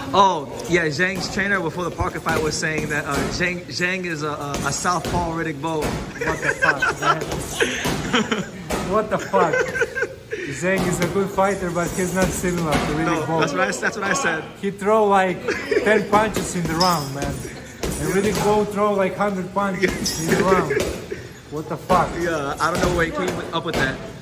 Oh, yeah, Zhang's trainer before the Parker fight was saying that Zhang is a Southpaw Riddick Bowe. What the fuck, man? What the fuck? Zhang is a good fighter, but he's not similar to Riddick Bowe. That's what I said. He throw like 10 punches in the round, man. And Riddick Bowe throw like 100 punches in the round. What the fuck? Yeah, I don't know where he came up with that.